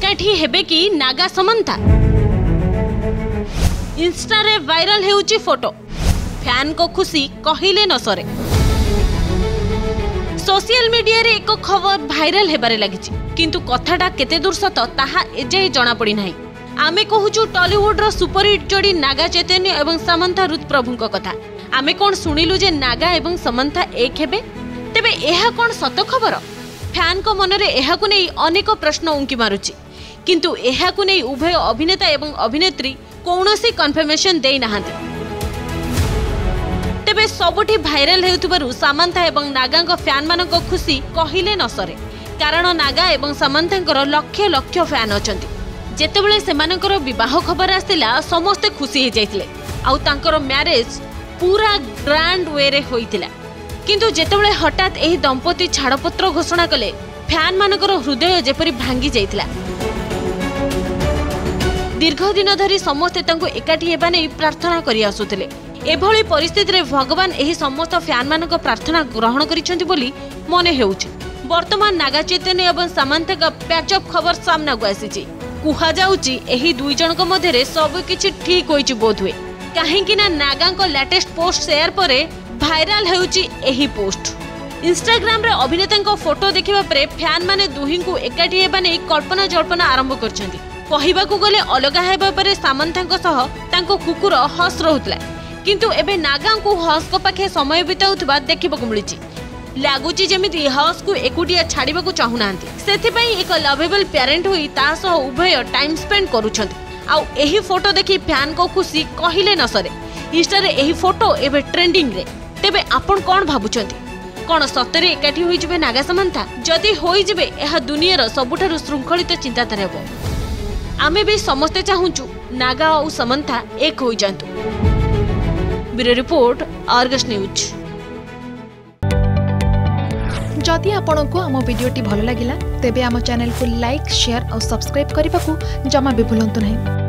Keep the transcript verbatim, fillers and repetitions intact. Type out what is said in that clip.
एकाठी हेबे कि नागा समंथा इंस्टा रे वायरल हेउची फोटो फैन को खुशी कहिले न सरे। सोशल मीडिया रे एक खबर भाइराल हेबारे लागिछि किंतु कथाटा केते दूर सत ताहा एजे जणा पड़ी नाही। आमे कहूछु टॉलीवुड रो सुपरहिट जोड़ी नागा चैतन्य एवं समंथा रुत प्रभु को कथा। आमे कोन सुनिलु जे नागा एवं समंथा एक हेबे तेबे एहा कोन सत खबर? फैन को मनरे एहा को नै अनेक प्रश्न उंकी मारुछि किंतु एहा को नै उभय अभिनेता एवं अभिनेत्री कौनसी कन्फर्मेशन देई नाहांती। तेबे सबुठी भाइराल हेउथबारु समंथा एवं नागा को फैन मानक खुशी कहिले न सरे कारण नागा एवं समंथांकर लक्ष लक्ष फैन अछंती। जेतेबेले सेमानकर विवाह खबर आस्तिला समस्ते खुशी हे जाइतिले आउ तांकर मैरिज पूरा ग्रैंड वे रे होइतिला किंतु जेतेबेले हठात एही दंपति छाड़पत्र घोषणा कले फैन मानकर हृदय जेपरि भांगी जाइतिला। दीर्घ दिन धरी समस्ते तांको एकाठी हेबा नै प्रार्थना करि आसुतिले। एभली परिस्थिति रे भगवान एही समस्त फैन मानक प्रार्थना ग्रहण करिसेंति बोली मने हेउछि। वर्तमान नागा चैतन्य एवं समंथा का पैचअप खबर सामना को आसीछि। कुहा जाउछि एही दुई जनक मध्य रे सब किछि ठीक होइछि बोध हुए काहेकि ना नागा को लेटेस्ट पोस्ट शेयर परे भाइराल हेउछि एही पोस्ट। इंस्टाग्राम रे अभिनेता को फोटो देखिबा परे फैन माने दुही को एकाठी हेबा नै कल्पना जल्पना आरंभ करछन्ति। कहिबाकू गले अलगा हेबा परे समंथा को सह तांको कुकुर हस रहउतला किंतु एबे नागा को हस को पाखे समय बिताउथबा देखिबाकू मिलिछि। लागुची जेमिति हस को एकुटिया छाड़ीबा को चाहुनांती सेथि पई एक लवेबल पेरेंट होई ता सह उभय टाइम स्पेंड करूछन्ती। आउ एही फोटो देखि फैन को खुशी कहिले न सरे। इंस्टा रे एही फोटो एबे ट्रेंडिंग रे। तेबे आपण कोन भाबुछन्ती कोन सतरे एकाठी होई जबे नागा समंथा? जदि होई जबे एहा दुनियार सबुठारु श्रृंखलित चिंताधारा हेबो। आमे भी समस्ते चाहुचु नागा और समंथा एक होई जांतु। Bureau report Argus news. जदि आपंक आम भिडी भल लगा तेब आम चैनल को लाइक शेयर और सब्सक्राइब करने को जमा भी भूलु नहीं।